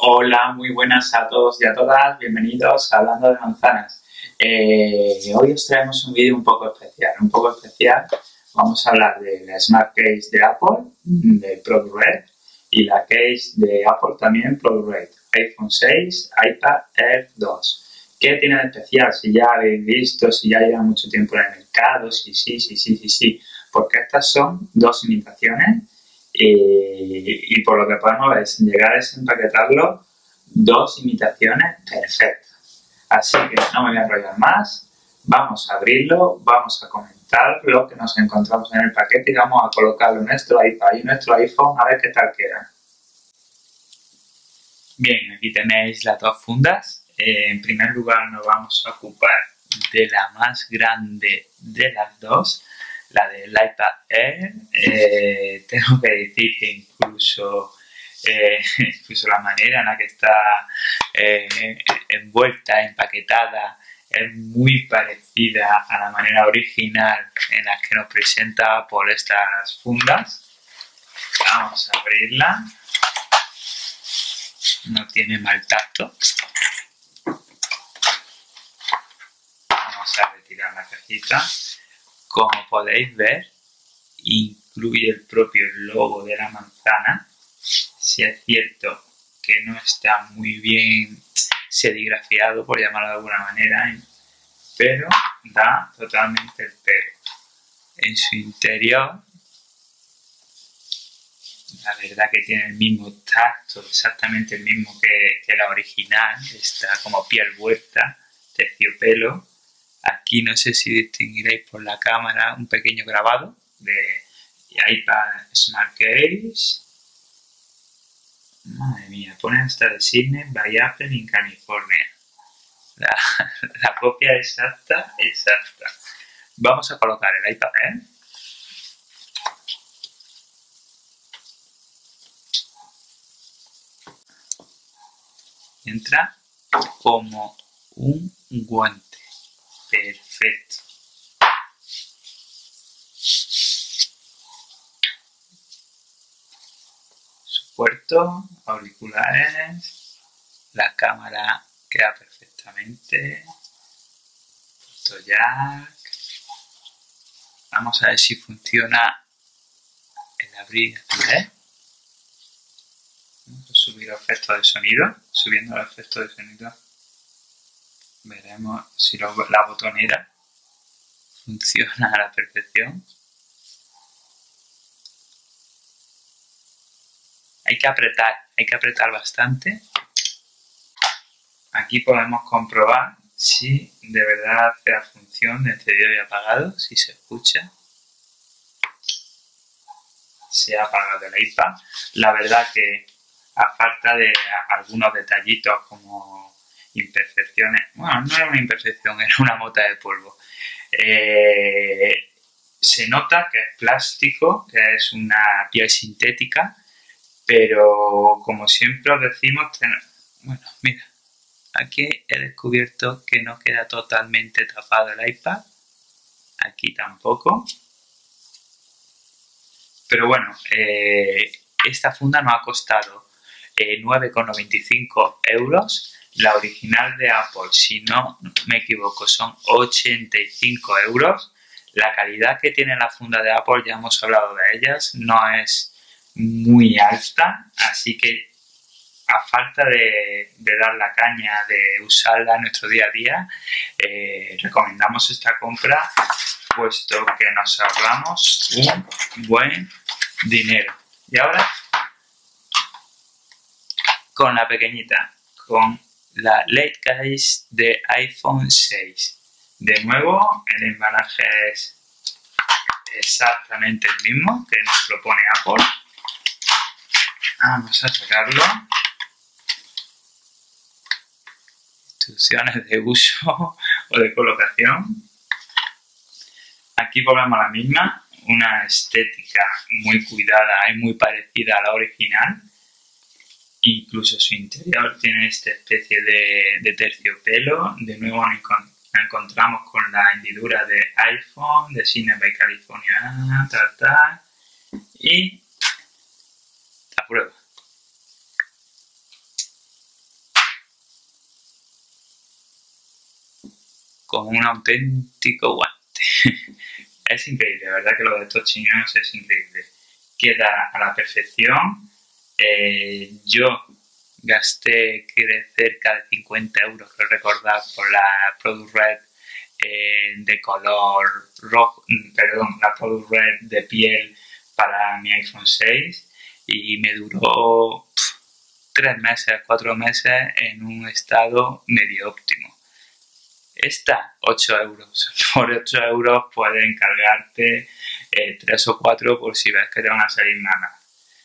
Hola, muy buenas a todos y a todas, bienvenidos a Hablando de Manzanas. Hoy os traemos un vídeo un poco especial. Vamos a hablar de la Smart Case de Apple, de ProDurate, y la case de Apple también, ProDurate, iPhone 6, iPad Air 2. ¿Qué tiene de especial? Si ya habéis visto, si ya lleva mucho tiempo en el mercado, sí, porque estas son dos imitaciones. Y por lo que podemos ver, sin llegar a desempaquetarlo, dos imitaciones perfectas. Así que no me voy a enrollar más, vamos a abrirlo, vamos a comentar lo que nos encontramos en el paquete y vamos a colocarlo en nuestro iPad y en nuestro iPhone a ver qué tal queda. Bien, aquí tenéis las dos fundas. En primer lugar nos vamos a ocupar de la más grande de las dos, la del iPad Air. Tengo que decir que incluso la manera en la que está envuelta, empaquetada, es muy parecida a la manera original en la que nos presenta por estas fundas. Vamos a abrirla. No tiene mal tacto. Vamos a retirar la cajita. Como podéis ver, incluye el propio logo de la manzana. Si es cierto que no está muy bien serigrafiado, por llamarlo de alguna manera, pero da totalmente el pelo. En su interior, la verdad que tiene el mismo tacto, exactamente el mismo que la original. Está como piel vuelta, terciopelo. Aquí no sé si distinguiréis por la cámara un pequeño grabado de iPad Smart Case. Madre mía, pone hasta de Sydney by Apple en California. La copia exacta. Vamos a colocar el iPad Air. Entra como un guante. Perfecto. Su puerto, auriculares, la cámara queda perfectamente. Puerto jack. Vamos a ver si funciona el abrir y abrir. Vamos a subir los efectos de sonido. Subiendo los efectos de sonido, veremos si la botonera funciona a la perfección. Hay que apretar bastante. Aquí podemos comprobar si de verdad hace la función de encendido y apagado, si se escucha. Se ha apagado el iPad. La verdad que a falta de algunos detallitos como imperfecciones, bueno, no era una imperfección, era una mota de polvo. Se nota que es plástico, que es una piel sintética, pero como siempre os decimos, bueno, mira, aquí he descubierto que no queda totalmente tapado el iPad, aquí tampoco. Pero bueno, esta funda nos ha costado 9,95 €. La original de Apple, si no me equivoco, son 85 €. La calidad que tiene la funda de Apple, ya hemos hablado de ellas, no es muy alta, así que a falta de dar la caña, de usarla en nuestro día a día, recomendamos esta compra, puesto que nos ahorramos un buen dinero. Y ahora, con la pequeñita, con la LED Case de iPhone 6. De nuevo, el embalaje es exactamente el mismo que nos propone Apple. Vamos a sacarlo. Instrucciones de uso o de colocación. Aquí volvemos a la misma, una estética muy cuidada y muy parecida a la original. Incluso su interior tiene esta especie de terciopelo. De nuevo nos encontramos con la hendidura de iPhone, de Sydney by California, y la prueba. con un auténtico guante. Es increíble, la verdad que lo de estos chinos es increíble. Queda a la perfección. Yo gasté cerca de 50 euros, creo recordar, por la Product Red de color rojo, perdón, la Product Red de piel para mi iPhone 6 y me duró 3 meses, 4 meses en un estado medio óptimo. Esta, 8 euros. Por 8 euros puedes encargarte 3 o 4 por si ves que te van a salir malas.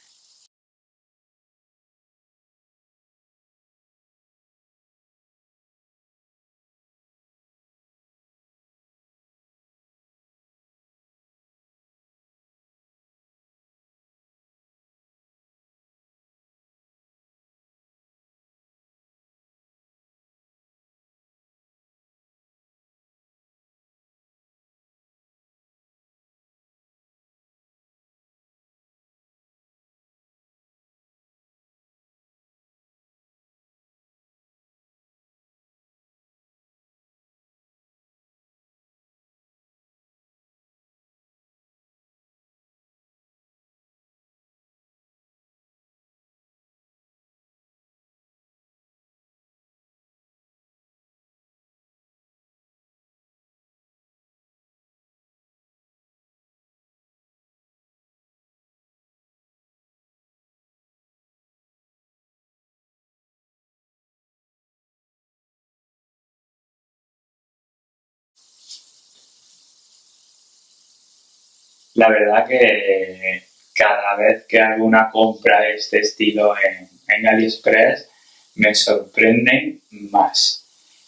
La verdad que cada vez que hago una compra de este estilo en AliExpress me sorprenden más.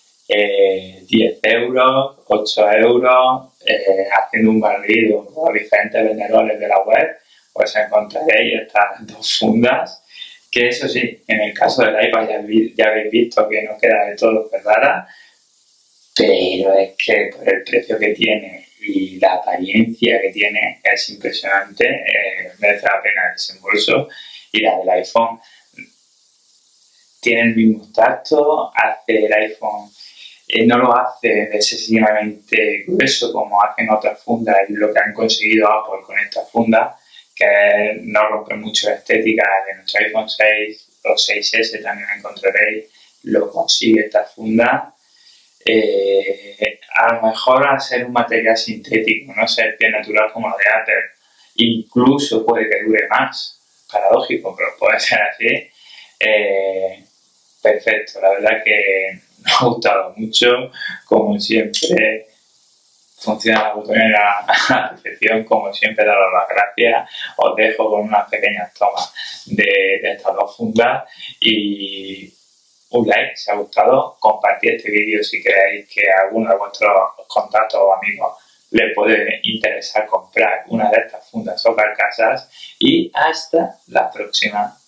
10 euros, 8 euros, haciendo un barrido con los diferentes vendedores de la web, pues encontraréis estas dos fundas, que eso sí, en el caso del iPad ya habéis visto que no queda de todo cerrada, pero es que por el precio que tiene y la apariencia que tiene es impresionante, merece la pena el desembolso. Y la del iPhone tiene el mismo tacto, hace el iPhone, no lo hace excesivamente grueso como hacen otras fundas y lo que han conseguido Apple con esta funda, que no rompe mucho la estética de nuestro iPhone 6 o 6S, también encontraréis, lo consigue esta funda. A lo mejor al ser un material sintético, no ser piel natural como la de Apple, incluso puede que dure más, paradójico, pero puede ser así. Perfecto, la verdad que me ha gustado mucho, como siempre funciona la botonera a la perfección, como siempre he dado las gracias, os dejo con unas pequeñas tomas de estas dos fundas y un like si os ha gustado, compartid este vídeo si creéis que a alguno de vuestros contactos o amigos le puede interesar comprar una de estas fundas o carcasas y hasta la próxima.